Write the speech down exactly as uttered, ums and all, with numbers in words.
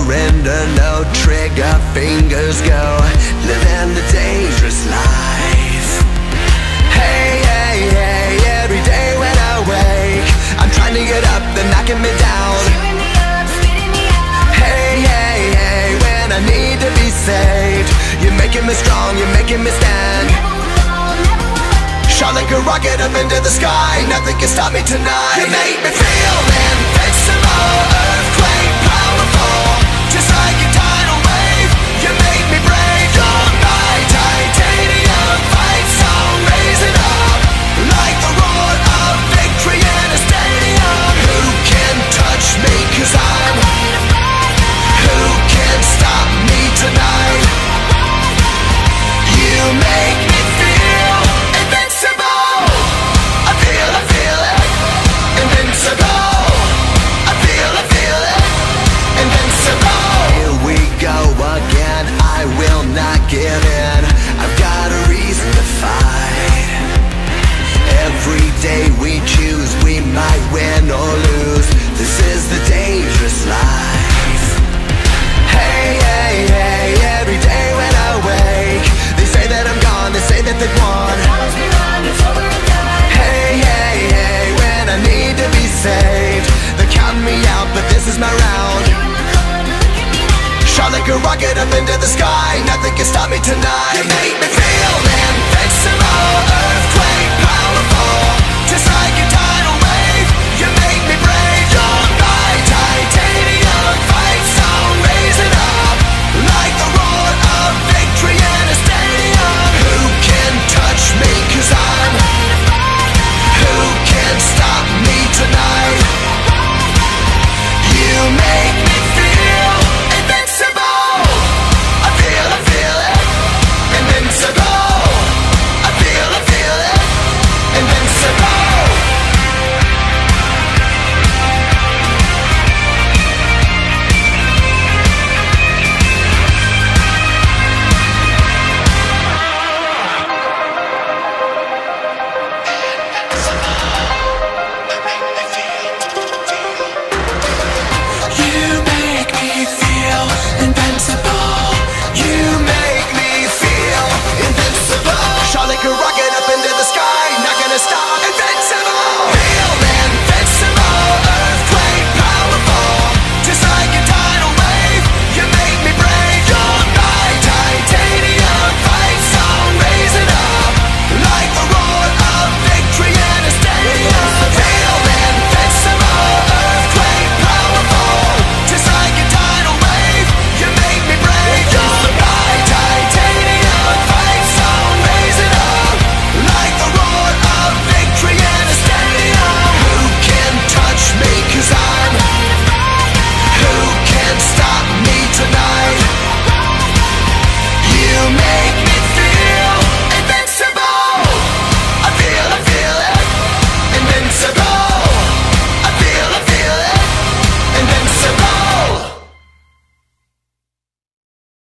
surrender, no trigger fingers go, living the dangerous life. Hey, hey, hey, every day when I wake, I'm trying to get up, they're knocking me down. Hey, hey, hey, when I need to be saved, you're making me strong, you're making me stand. Shot like a rocket up into the sky, nothing can stop me tonight. You make me feel invincible, earthquake powerful, just like a tidal wave. You make me brave, you're my titanium fight song, raising up like the roar of victory in a stadium. Who can touch me, cause I'm, who can stop me tonight? You make me feel invincible. I feel, I feel it, invincible. I feel, I feel it, invincible. Here we go again, I will not give in. I've got a reason to fight. Every day we choose, we might win or lose. This is the dangerous life. Hey, hey, hey, every day when I wake, they say that I'm gone, they say that they've won. Hey, hey, hey, when I need to be saved, they're counting me out, but this is my round. Shot like a rocket up into the sky, nothing can stop me tonight. You make me feel invincible, earthquake powerful, just like a